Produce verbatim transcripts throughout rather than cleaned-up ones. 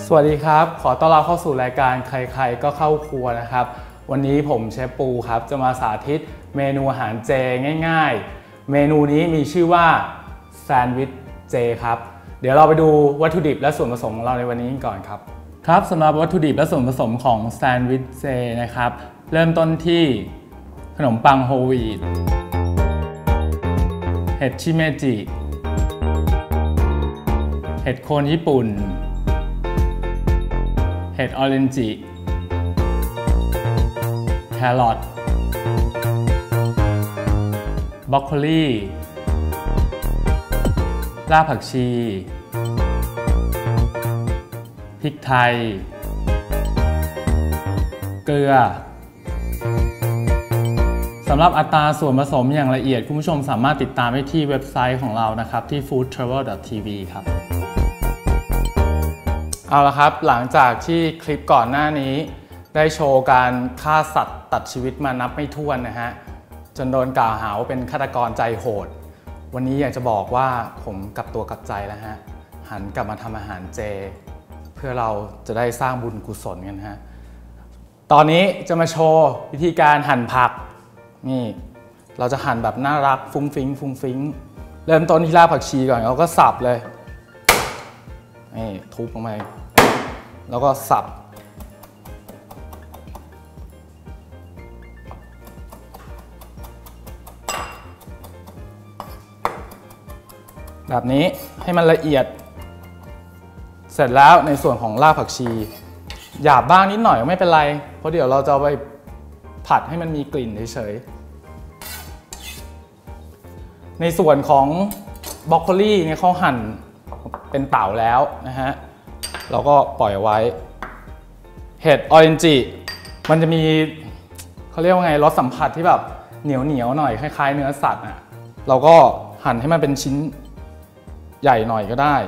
สวัสดีครับขอต้อนรับเข้าสู่รายการใครๆก็เข้าครัวนะครับวันนี้ผมเชฟปูครับจะมาสาธิตเมนูอาหารเจง่ายๆเมนูนี้มีชื่อว่าแซนด์วิชเจครับเดี๋ยวเราไปดูวัตถุดิบและส่วนผสมของเราในวันนี้ก่อนครับครับสำหรับวัตถุดิบและส่วนผสมของแซนด์วิชเจนะครับเริ่มต้นที่ขนมปังโฮลวีตเห็ดชิเมจิเห็ดโคนญี่ปุ่นเห็ดออเรนจิแครอทบรอกโคลีรากผักชีพริกไทยเกลือสำหรับอัตราส่วนผสมอย่างละเอียดคุณผู้ชมสามารถติดตามได้ที่เว็บไซต์ของเรานะครับที่ ฟู้ดทราเวล ดอท ที วี ครับเอาละครับหลังจากที่คลิปก่อนหน้านี้ได้โชว์การฆ่าสัตว์ตัดชีวิตมานับไม่ถ้วนนะฮะจนโดนกล่าวหาว่าเป็นฆาตกรใจโหดวันนี้อยากจะบอกว่าผมกลับตัวกลับใจแล้วฮะหันกลับมาทำอาหารเจเพื่อเราจะได้สร้างบุญกุศลกันฮะตอนนี้จะมาโชว์วิธีการหั่นผักนี่เราจะหั่นแบบน่ารักฟุ้งฟิ้งฟุ้งฟิ้งเริ่มต้นที่รากผักชีก่อนเราก็สับเลยนี่ทุบลงไปแล้วก็สับแบบนี้ให้มันละเอียดเสร็จแล้วในส่วนของรากผักชีหยาบบ้างนิดหน่อยไม่เป็นไรเพราะเดี๋ยวเราจะเอาไปผัดให้มันมีกลิ่นเฉยๆในส่วนของบรอกโคลีเนี่ยเขาหั่นเป็นเต่าแล้วนะฮะเราก็ปล่อยไว้เห็ดออเรนจิมันจะมีเขาเรียกว่าไงรสสัมผัสที่แบบเหนียวเหนียวหน่อยคล้ายๆเนื้อสัตว์อ่ะเราก็หั่นให้มันเป็นชิ้นใหญ่หน่อยก็ได้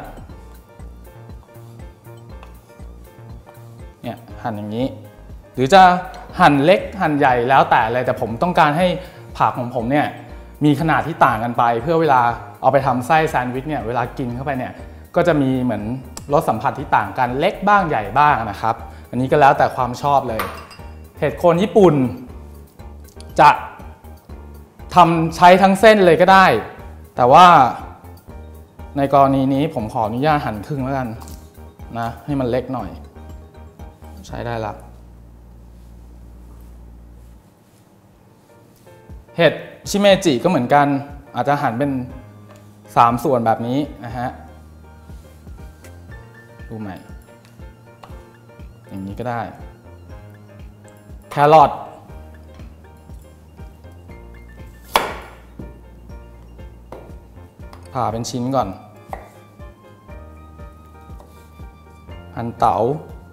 เนี่ยหั่นอย่างนี้หรือจะหั่นเล็กหั่นใหญ่แล้วแต่เลยแต่ผมต้องการให้ผักของผมเนี่ยมีขนาดที่ต่างกันไปเพื่อเวลาเอาไปทำไส้แซนด์วิชเนี่ยเวลากินเข้าไปเนี่ยก็จะมีเหมือนรสสัมผัสที่ต่างกันเล็กบ้างใหญ่บ้างนะครับอันนี้ก็แล้วแต่ความชอบเลยเห็ดโคนญี่ปุ่นจะทำใช้ทั้งเส้นเลยก็ได้แต่ว่าในกรณีนี้ผมขออนุญาตหั่นครึ่งแล้วกันนะให้มันเล็กหน่อยใช้ได้ละเห็ดชิเมจิก็เหมือนกันอาจจะหั่นเป็นสามส่วนแบบนี้นะฮะดูใหม่อย่างนี้ก็ได้แครอทผ่าเป็นชิ้นก่อนหั่นเต๋า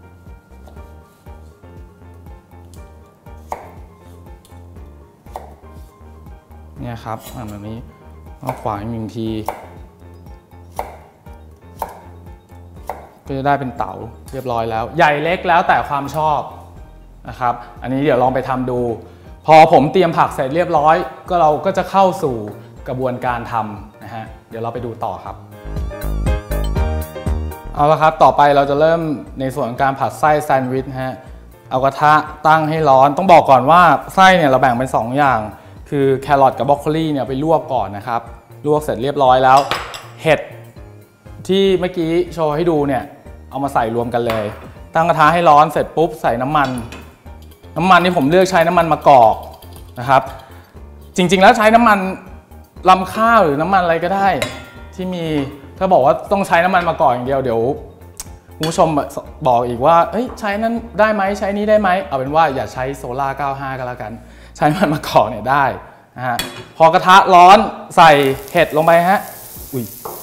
เนี่ยครับหั่นแบบนี้เอาขวางหนึ่งทีก็จะได้เป็นเต๋าเรียบร้อยแล้วใหญ่เล็กแล้วแต่ความชอบนะครับอันนี้เดี๋ยวลองไปทำดูพอผมเตรียมผักเสร็จเรียบร้อยก็เราก็จะเข้าสู่กระบวนการทำนะฮะเดี๋ยวเราไปดูต่อครับเอาละครับต่อไปเราจะเริ่มในส่วนของการผัดไส้แซนด์วิชฮะเอากระทะตั้งให้ร้อนต้องบอกก่อนว่าไส้เนี่ยเราแบ่งเป็นสองอย่างคือแครอทกับบรอกโคลีเนี่ยไปลวกก่อนนะครับลวกเสร็จเรียบร้อยแล้วเห็ดที่เมื่อกี้โชว์ให้ดูเนี่ยเอามาใส่รวมกันเลยตั้งกระทะให้ร้อนเสร็จปุ๊บใส่น้ำมันน้ำมันนี่ผมเลือกใช้น้ำมันมะกอกนะครับจริงๆแล้วใช้น้ำมันลำข้าวหรือน้ำมันอะไรก็ได้ที่มีถ้าบอกว่าต้องใช้น้ำมันมะกอกอย่างเดียวเดี๋ยวคุณผู้ชมบอกอีกว่าเอ้ยใช้นั้นได้ไหมใช้นี้ได้ไหมเอาเป็นว่าอย่าใช้โซล่าเก้าสิบห้าก็แล้วกันใช้น้ำมันมะกอกเนี่ยได้นะฮะพอกระทะร้อนใส่เห็ดลงไปฮะอุ้ย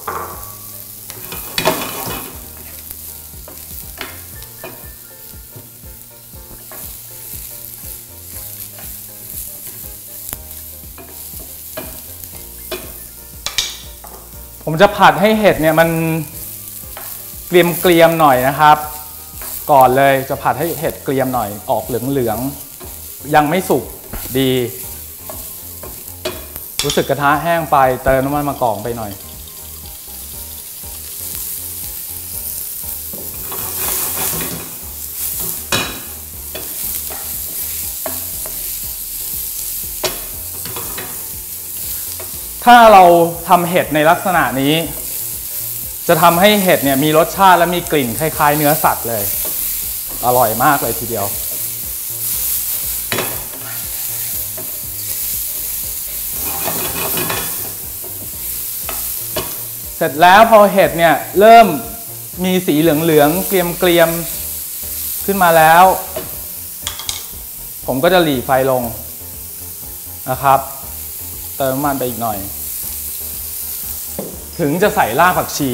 ผมจะผัดให้เห็ดเนี่ยมันเกรียมๆหน่อยนะครับก่อนเลยจะผัดให้เห็ดเกรียมหน่อยออกเหลืองๆยังไม่สุกดีรู้สึกกระทะแห้งไปเติมน้ำมันมะกอกไปหน่อย พถ้าเราทำเห็ดในลักษณะนี้จะทำให้เห็ดเนี่ยมีรสชาติและมีกลิ่นคล้ายๆเนื้อสัตว์เลยอร่อยมากเลยทีเดียวเสร็จแล้วพอเห็ดเนี่ยเริ่มมีสีเหลืองๆเกรียมๆขึ้นมาแล้วผมก็จะหลีไฟลงนะครับเติมน้ำมันไปอีกหน่อยถึงจะใส่รากผักชี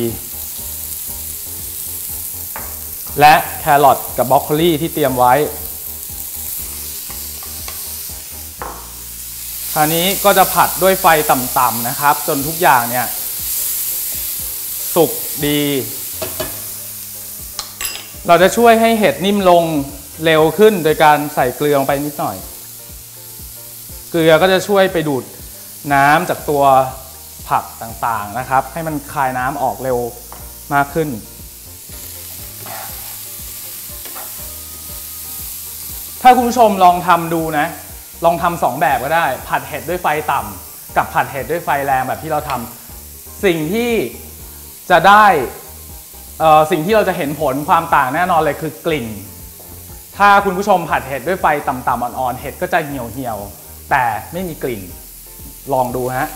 และแครอทกับบรอกโคลีที่เตรียมไว้คราวนี้ก็จะผัดด้วยไฟต่ำๆนะครับจนทุกอย่างเนี่ยสุกดีเราจะช่วยให้เห็ดนิ่มลงเร็วขึ้นโดยการใส่เกลือลงไปนิดหน่อยเกลือก็จะช่วยไปดูดน้ำจากตัวผักต่างๆนะครับให้มันคายน้ำออกเร็วมากขึ้นถ้าคุณผู้ชมลองทำดูนะลองทำสองแบบก็ได้ผัดเห็ดด้วยไฟต่ำกับผัดเห็ดด้วยไฟแรงแบบที่เราทำสิ่งที่จะได้สิ่งที่เราจะเห็นผลความต่างแน่นอนเลยคือกลิ่นถ้าคุณผู้ชมผัดเห็ดด้วยไฟต่ำๆอ่อนๆเห็ดก็จะเหี่ยวเหี่ยวแต่ไม่มีกลิ่นลองดูฮะ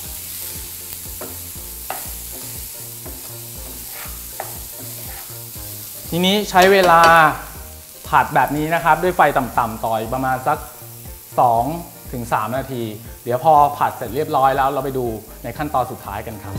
ทีนี้ใช้เวลาผัดแบบนี้นะครับด้วยไฟต่ำๆต่อประมาณสัก สองถึงสาม นาทีเดี๋ยวพอผัดเสร็จเรียบร้อยแล้วเราไปดูในขั้นตอนสุดท้ายกันครับ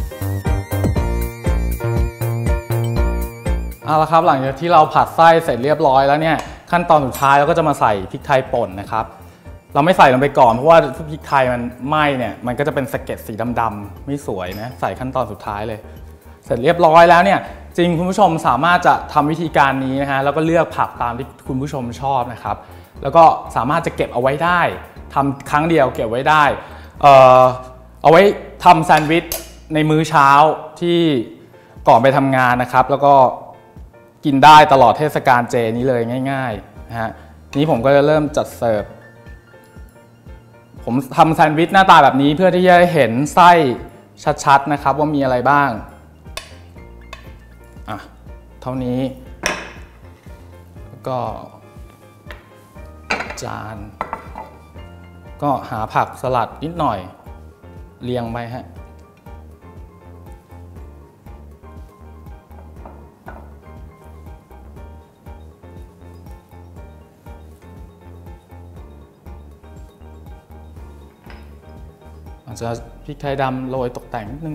เอาละครับหลังจากที่เราผัดไส้เสร็จเรียบร้อยแล้วเนี่ยขั้นตอนสุดท้ายเราก็จะมาใส่พริกไทยป่นนะครับเราไม่ใส่ลงไปก่อนเพราะว่าพริกไทยมันไหม้เนี่ยมันก็จะเป็นสะเก็ดสีดำๆไม่สวยนะใส่ขั้นตอนสุดท้ายเลยเสร็จเรียบร้อยแล้วเนี่ยจริงคุณผู้ชมสามารถจะทำวิธีการนี้นะฮะแล้วก็เลือกผักตามที่คุณผู้ชมชอบนะครับแล้วก็สามารถจะเก็บเอาไว้ได้ทำครั้งเดียวเก็บไว้ได้เอ่อเอาไว้ทำแซนด์วิชในมื้อเช้าที่ก่อนไปทำงานนะครับแล้วก็กินได้ตลอดเทศกาลเจนี้เลยง่ายๆนะฮะนี้ผมก็จะเริ่มจัดเสิร์ฟผมทำแซนด์วิชหน้าตาแบบนี้เพื่อที่จะเห็นไส้ชัดๆนะครับว่ามีอะไรบ้างอ่ะเท่านี้แล้วก็จานก็หาผักสลัดนิดหน่อยเรียงไปฮะอาจจะพริกไทยดำโรยตกแต่งนิดนึง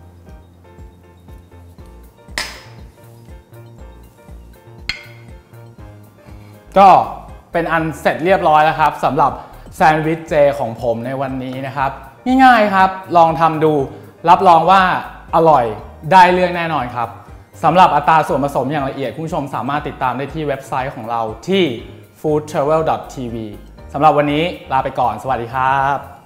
ก็เป็นอันเสร็จเรียบร้อยแล้วครับสำหรับแซนด์วิชเจของผมในวันนี้นะครับง่ายๆครับลองทำดูรับรองว่าอร่อยได้เรื่องแน่นอนครับสำหรับอัตราส่วนผสมอย่างละเอียดคุณผู้ชมสามารถติดตามได้ที่เว็บไซต์ของเราที่ ฟู้ดทราเวล ดอท ที วี สำหรับวันนี้ลาไปก่อนสวัสดีครับ